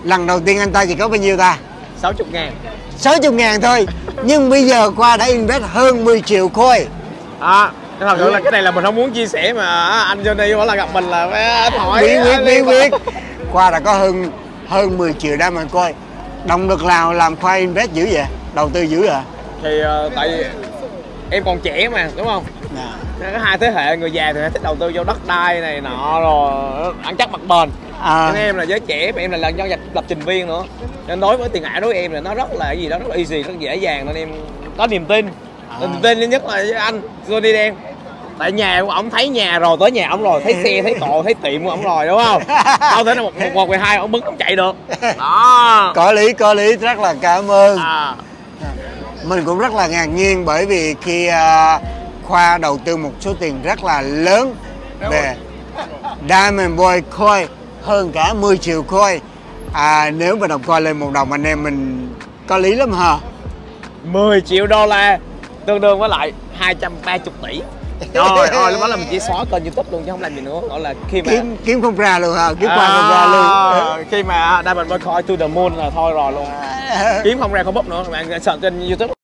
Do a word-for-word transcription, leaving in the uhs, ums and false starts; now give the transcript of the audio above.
Lần đầu tiên anh ta chỉ có bao nhiêu ta? sáu mươi ngàn. sáu mươi ngàn thôi. Nhưng bây giờ Khoa đã invest hơn mười triệu khôi. À, thật sự là cái này là mình không muốn chia sẻ mà anh Johnny bảo là gặp mình là phải hỏi. Biết biết biết biết. Khoa đã có hơn hơn mười triệu Diamond Coin. Động lực nào làm Khoa invest dữ vậy? Đầu tư dữ vậy? Thì uh, tại vì em còn trẻ mà, đúng không? Dạ. Có hai thế hệ người già thì thích đầu tư vô đất đai này nọ rồi ăn chắc mặt bền. À. Nên em là giới trẻ và em là lần do lập trình viên nữa. Nên đối với tiền ảo đối với em là nó rất là cái gì đó rất là easy, rất dễ dàng nên em có niềm tin. À. Niềm tin nhất là với anh Johnny đen. Tại nhà của ổng thấy nhà rồi, tới nhà ổng rồi, thấy xe, thấy cộ, thấy tiệm của ổng rồi, đúng không? Đâu thể là một một mười hai ổng bứng ổng chạy được. Đó. Có lý, có lý, rất là cảm ơn. À. Mình cũng rất là ngạc nhiên bởi vì khi uh, Khoa đầu tư một số tiền rất là lớn về Diamond Boy Coin hơn cả mười triệu coin. À, nếu mà đồng coin lên một đồng anh em mình có lý lắm hả? mười triệu đô la tương đương với lại hai trăm ba mươi tỷ. Rồi, rồi lúc đó là mình chỉ xóa kênh YouTube luôn chứ không làm gì nữa. Gọi là khi mà kiếm kiếm không ra luôn hả? Kiếm qua à, không ra luôn. Khi mà Diamond Boy Coin to the moon là thôi rồi luôn. Kiếm không ra không búp nữa, bạn search trên YouTube.